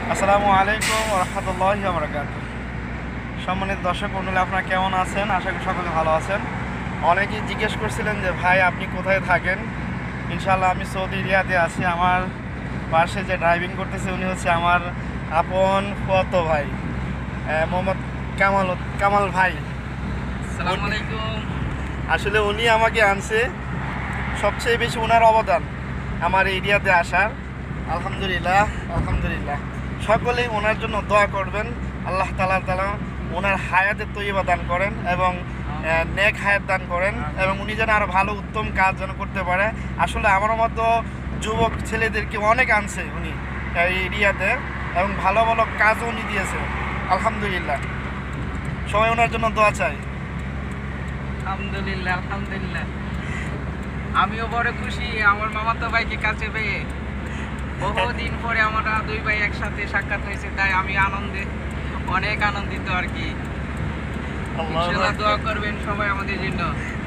আসসালামু আলাইকুম ওয়া রাহমাতুল্লাহি ওয়া বারাকাতুহু। সম্মানিত দর্শক মণ্ডলী, আপনারা কেমন আছেন? আশা করি সকলে ভালো আছেন। অনেকেই জিজ্ঞেস করছিলেন যে ভাই আপনি কোথায় থাকেন। ইনশাআল্লাহ আমি সৌদি রিয়াদে আছি। আমার পাশে যে ড্রাইভিং করতেছে উনি হচ্ছে আমার আপন ফুফাতো ভাই, মোহাম্মদ কামাল ভাই। আসসালামু আলাইকুম। আসলে উনি আমাকে আনছে, সবচেয়ে বেশি ওনার অবদান আমার এরিয়াতে আসার। আলহামদুলিল্লাহ আলহামদুলিল্লাহ। সকলেই ওনার জন্য দোয়া করবেন। আল্লাহ তাআলা ওনার হায়াতের তৈয়বা দান করেন এবং নেক হায়াত দান করেন এবং উনি যেন আরও ভালো উত্তম কাজ যেন করতে পারে। আসলে আমার মতো যুবক ছেলেদেরকে অনেক আনছে উনি এই এরিয়াতে এবং ভালো ভালো কাজও উনি দিয়েছে। আলহামদুলিল্লাহ, সবাই ওনার জন্য দোয়া চাই। আলহামদুলিল্লাহ আলহামদুলিল্লাহ। আমিও বড় খুশি আমার মামাতো ভাইকে কাছে পেয়ে। বহুদিন পরে আমরা দুই ভাই একসাথে সাক্ষাৎ হয়েছে, তাই আমি অনেক আনন্দিত আর কি। ইনশাআল্লাহ দোয়া করবেন সবাই আমাদের জন্য।